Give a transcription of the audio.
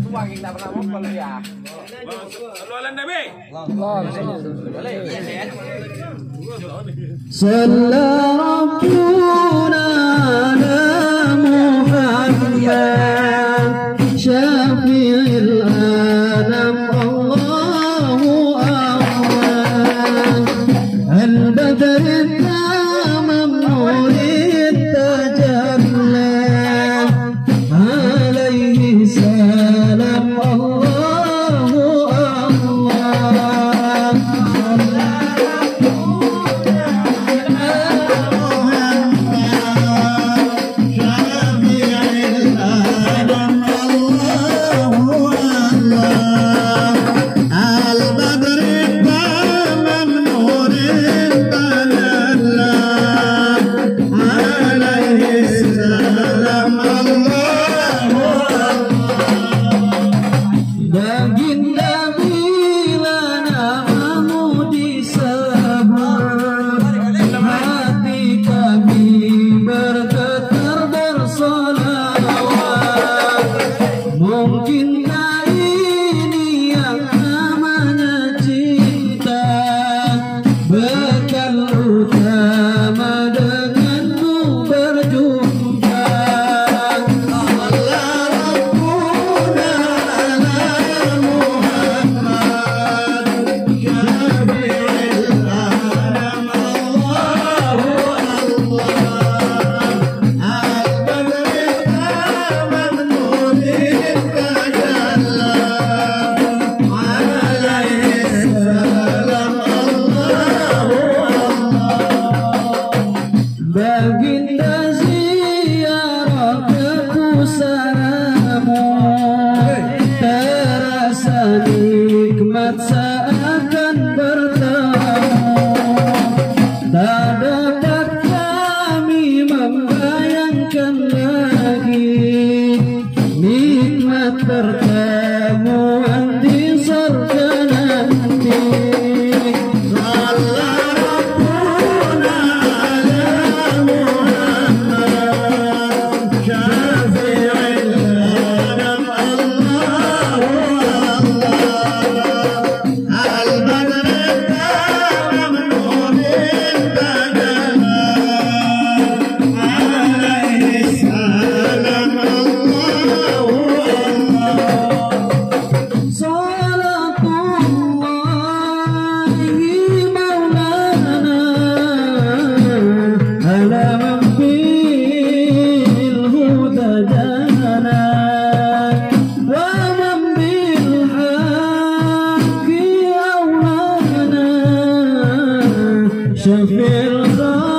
Salla Rabbuna ala Muhammad Syafi'il alam Allahu Akbar Al-Badr tamam nurid tajalla alaihi salam Allahu Akbar Baginda bila namamu disebut hati kami bergetar bersolawat mungkinkah ini yang namanya cinta bekal utama denganmu berjumpa Baginda ziarah ke pusaramu terasa nikmat seakan bertemu tak dapat kami membayangkan lagi nikmat pertemuan di surga nanti. Shafir